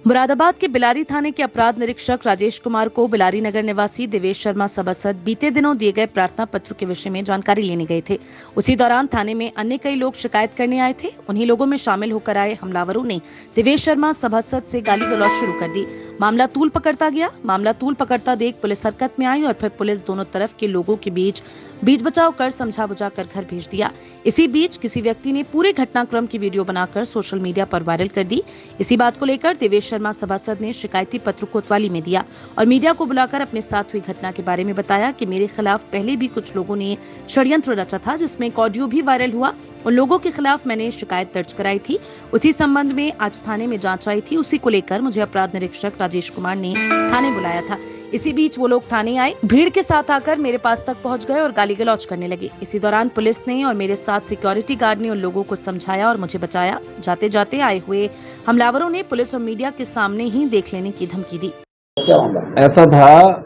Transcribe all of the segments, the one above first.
मुरादाबाद के बिलारी थाने के अपराध निरीक्षक राजेश कुमार को बिलारी नगर निवासी देवेश शर्मा सभासद बीते दिनों दिए गए प्रार्थना पत्र के विषय में जानकारी लेने गए थे। उसी दौरान थाने में अन्य कई लोग शिकायत करने आए थे। उन्हीं लोगों में शामिल होकर आए हमलावरों ने देवेश शर्मा सभासद से गाली गलौज शुरू कर दी। मामला तूल पकड़ता गया। मामला तूल पकड़ता देख पुलिस हरकत में आई और फिर पुलिस दोनों तरफ के लोगों के बीच बचाव कर समझा बुझा कर घर भेज दिया। इसी बीच किसी व्यक्ति ने पूरे घटनाक्रम की वीडियो बनाकर सोशल मीडिया पर वायरल कर दी। इसी बात को लेकर देवेश शर्मा सभासद ने शिकायती पत्र कोतवाली में दिया और मीडिया को बुलाकर अपने साथ हुई घटना के बारे में बताया कि मेरे खिलाफ पहले भी कुछ लोगों ने षड्यंत्र रचा था, जिसमें एक ऑडियो भी वायरल हुआ। उन लोगों के खिलाफ मैंने शिकायत दर्ज कराई थी। उसी संबंध में आज थाने में जांच आई थी। उसी को लेकर मुझे अपराध निरीक्षक राजेश कुमार ने थाने बुलाया था। इसी बीच वो लोग थाने आए, भीड़ के साथ आकर मेरे पास तक पहुंच गए और गाली गलौज करने लगे। इसी दौरान पुलिस ने और मेरे साथ सिक्योरिटी गार्ड ने उन लोगों को समझाया और मुझे बचाया। जाते जाते आए हुए हमलावरों ने पुलिस और मीडिया के सामने ही देख लेने की धमकी दी। ऐसा था,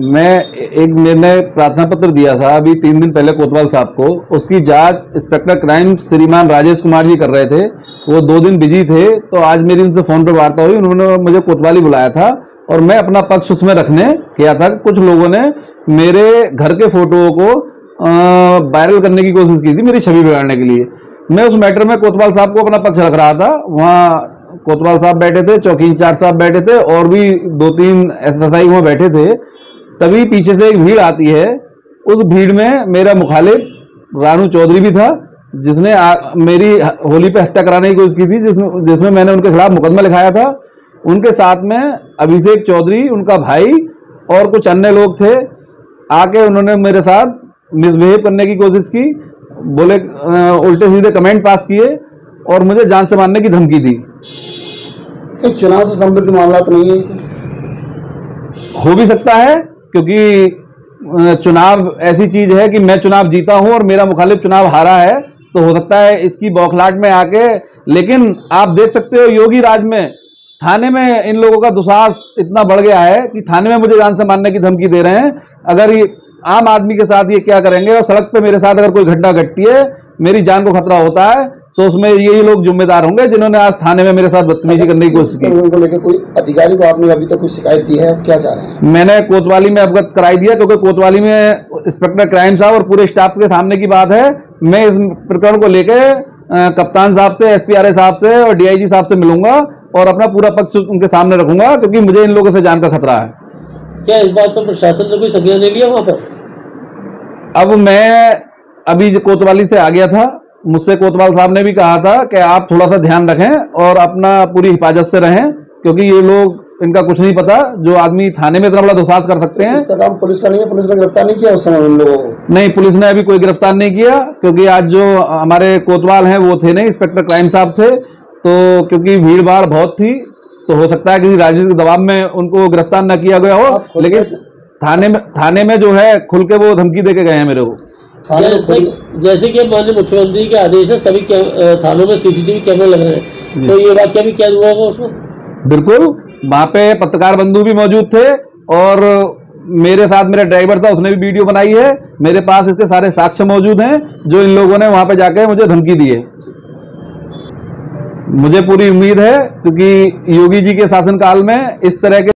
मैंने प्रार्थना पत्र दिया था अभी 3 दिन पहले कोतवाल साहब को। उसकी जांच इंस्पेक्टर क्राइम श्रीमान राजेश कुमार जी कर रहे थे। वो 2 दिन बिजी थे, तो आज मेरी उनसे फोन पर वार्ता हुई। उन्होंने मुझे कोतवाली बुलाया था और मैं अपना पक्ष उसमें रखने किया था। कुछ लोगों ने मेरे घर के फोटोओं को वायरल करने की कोशिश की थी, मेरी छवि बिगाड़ने के लिए। मैं उस मैटर में कोतवाल साहब को अपना पक्ष रख रहा था। वहाँ कोतवाल साहब बैठे थे, चौकी इंचार्ज साहब बैठे थे और भी 2-3 SSI वहाँ बैठे थे। तभी पीछे से एक भीड़ आती है। उस भीड़ में मेरा मुखालिफ रानू चौधरी भी था, जिसने मेरी होली पे हत्या कराने की कोशिश की थी, जिसमें मैंने उनके खिलाफ मुकदमा लिखाया था। उनके साथ में अभिषेक चौधरी, उनका भाई और कुछ अन्य लोग थे। आके उन्होंने मेरे साथ मिसबिहेव करने की कोशिश की, बोले उल्टे सीधे कमेंट पास किए और मुझे जान से मारने की धमकी दी। चुनाव से संबंधित मामला तो नहीं है? हो भी सकता है, क्योंकि चुनाव ऐसी चीज है कि मैं चुनाव जीता हूं और मेरा मुखालिफ चुनाव हारा है, तो हो सकता है इसकी बौखलाहट में आके। लेकिन आप देख सकते हो योगी राज में थाने में इन लोगों का दुस्साहस इतना बढ़ गया है कि थाने में मुझे जान से मारने की धमकी दे रहे हैं। अगर ये आम आदमी के साथ ये क्या करेंगे, और सड़क पे मेरे साथ अगर कोई घटना घटती है, मेरी जान को खतरा होता है, तो उसमें यही लोग जिम्मेदार होंगे जिन्होंने आज थाने में मेरे साथ बदतमीजी करने की कोशिश की। उनको लेकर कोई अधिकारी को आपने अभी तक कोई शिकायत दी है? क्या चाह रहे हैं? मैंने कोतवाली में अवगत कराई दिया, क्योंकि कोतवाली में इंस्पेक्टर क्राइम साहब और पूरे स्टाफ के सामने की बात है। मैं इस प्रकरण को लेकर कप्तान साहब से, SPRA साहब से और DIG साहब से मिलूंगा और अपना पूरा पक्ष उनके सामने रखूंगा, क्योंकि मुझे इन लोगों से जान का खतरा है। क्या इस बात पर प्रशासन ने कोई संज्ञान नहीं लिया वहां पर? अब मैं अभी कोतवाली से आ गया था, मुझसे कोतवाल साहब ने भी कहा था कि आप थोड़ा सा ध्यान रखें और अपना पूरी हिफाजत से रहें, क्योंकि ये लोग, इनका कुछ नहीं पता, जो आदमी थाने में इतना बड़ा दुस्साहस कर सकते हैं। इसका काम पुलिस का नहीं है? पुलिस ने गिरफ्तार नहीं किया उस समय उन लोगों को? नहीं, पुलिस ने अभी कोई गिरफ्तार नहीं किया, क्योंकि आज जो हमारे कोतवाल हैं वो थे नहीं, इंस्पेक्टर क्राइम साहब थे। तो क्योंकि भीड़ भाड़ बहुत थी, तो हो सकता है किसी राजनीतिक दबाव में उनको गिरफ्तार न किया गया हो। लेकिन थाने में जो है खुल के वो धमकी दे के गए हैं मेरे को। जैसे कि माननीय मुख्यमंत्री के आदेश है, सभी थानों में CCTV कैमरे लग रहे हैं, तो ये वाकया भी कैद हुआ होगा उसमें? बिल्कुल, वहां पे पत्रकार बंधु भी मौजूद थे और मेरे साथ मेरा ड्राइवर था, उसने भी वीडियो बनाई है। मेरे पास इसके सारे साक्ष्य मौजूद हैं, जो इन लोगों ने वहां पे जाके मुझे धमकी दी है। मुझे पूरी उम्मीद है, क्योंकि योगी जी के शासनकाल में इस तरह के